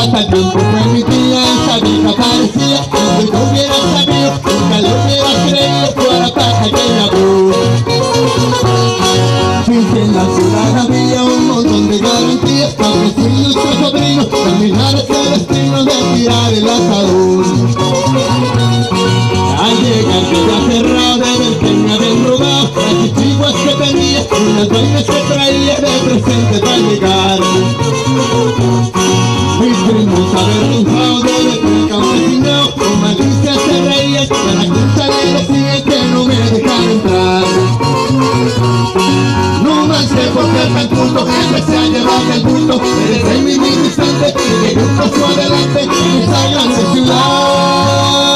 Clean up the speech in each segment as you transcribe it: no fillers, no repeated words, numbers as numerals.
pasa el tiempo fue mi tía, esa vieja parecía, aunque no hubiera sabido, nunca lo hubiera creído, fuera pasa aquella voz. Dice en la ciudad había un montón de garantías, porque si nuestro sobrino terminara ese destino de tirar el asador. Al llegar ya cerrado del que me habían robado las chichiguas que tenía y las vainas que traía de presente para llegar. Mis primos avergonzados de ver que el campesinado con malicia se reía y a la cuenta le decía que no me dejaron entrar. No más sé por qué tan culto empecé a llevarme el bulto desde el mismo instante que di un paso adelante en esa grande ciudad.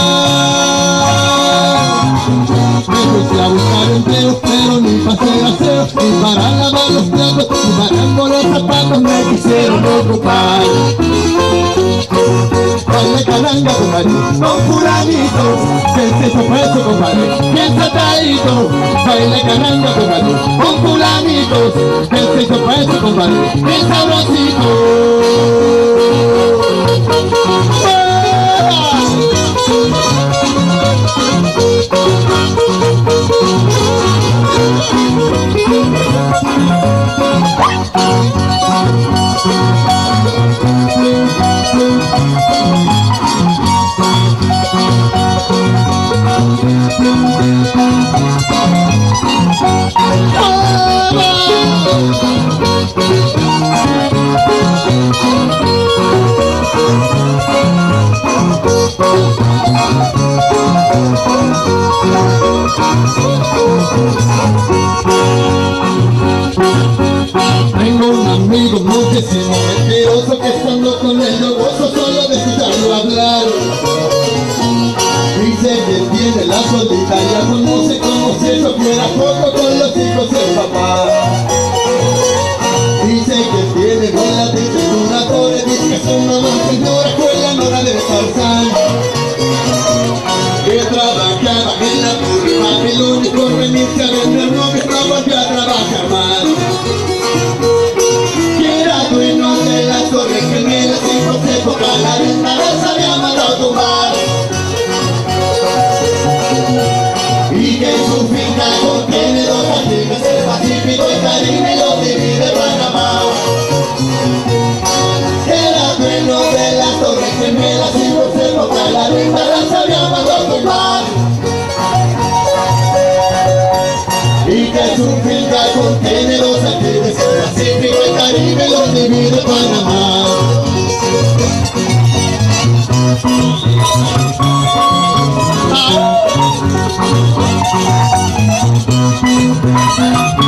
Me puse a buscar empleo, pero ni para hacer aseo, ni para lavar los platos, ni parando los zapatos me quisieron ocupar. Baile caranga, compadre, con fulanito, que se fue su compadre, bien tratadito. Baile caranga, compadre, con fulanitos, que se fue su compadre, bien sabrosito. Tengo un amigo muchísimo mentiroso que estando con él yo gozo solo de escucharlo hablar. Dice que tiene la solitaria con música como si eso fuera poco con los hijos del papá. Dice que tiene bolas de segunda torre, dice que su mamá señora juega en hora de Tarzán. Que trabajaba en la turba, que el único renuncia de ser novio no volvió a trabajar más. Que era dueño de las torres gemelas y por su época la ventana se había mandado tumbar. Y que su finca contiene dos antiguas, el Pacífico, el Caribe y los divide Panamá. Era dueño de las torres gemelas y por su época la ventana se había mandado tumbar. Y que su finca contiene dos antiguas, el Pacífico, el Caribe y los divide Panamá. Ah.